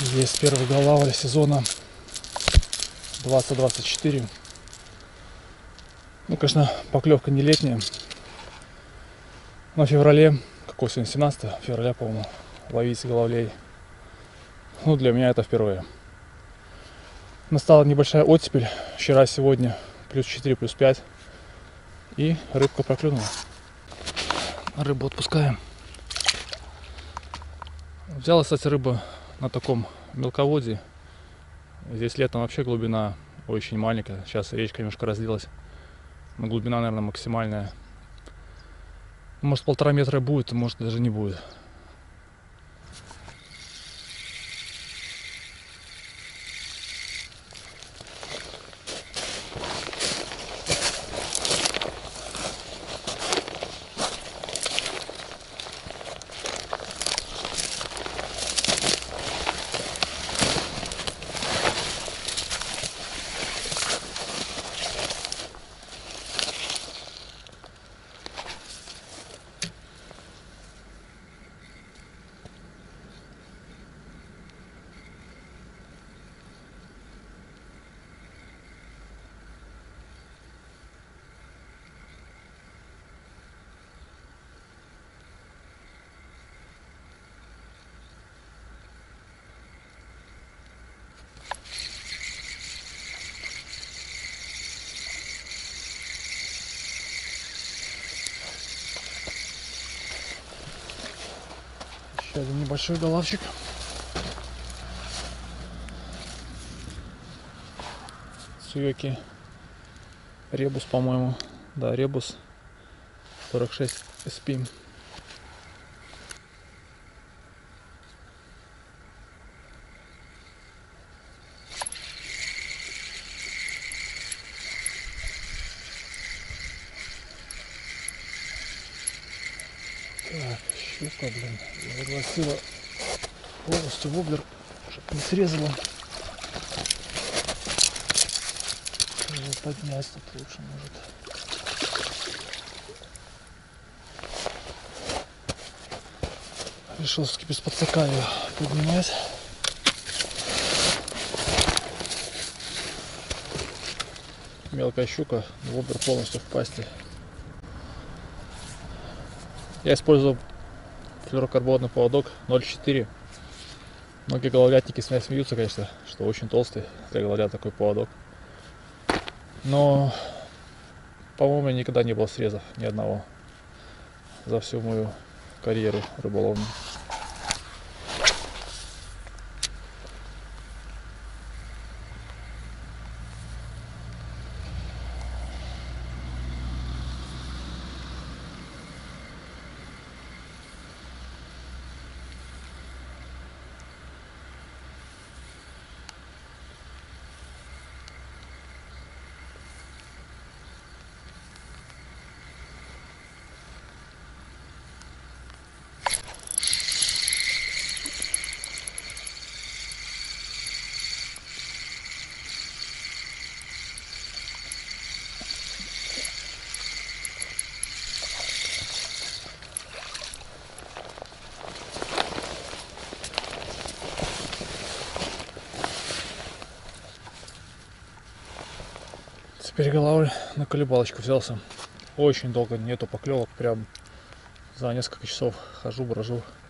Есть первый голавль сезона 2024. Ну, конечно, поклевка не летняя. Но в феврале, какой сегодня, 17 февраля, по-моему, ловить головлей. Ну, для меня это впервые. Настала небольшая оттепель. Вчера, сегодня плюс 4, плюс 5. И рыбка проклюнула. Рыбу отпускаем. Взяла, кстати, рыба на таком мелководье. Здесь летом вообще глубина очень маленькая. Сейчас речка немножко разлилась. Но глубина, наверное, максимальная. Может, 1,5 метра будет, может, даже не будет. Еще один небольшой голавчик. Суёки. Ребус, по-моему. Да, ребус 46 SP. Так, щука, блин, загласила полностью воблер, чтобы не срезала. Его поднять тут лучше, может. Решил все-таки без подсака ее поднимать. Мелкая щука, воблер полностью в пасти. Я использовал флюорокарбонный поводок 0,4. Многие головлятники с меня смеются, конечно, что очень толстый для головлят такой поводок. Но, по-моему, никогда не было срезов ни одного за всю мою карьеру рыболовную. Теперь головль на колебалочку взялся. Очень долго нету поклевок, прям за несколько часов хожу, брожу.